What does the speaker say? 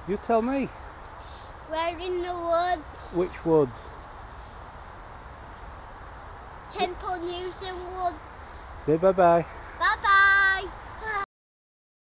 You tell me. We're in the woods. Which woods? Temple Newsam woods. Say bye bye.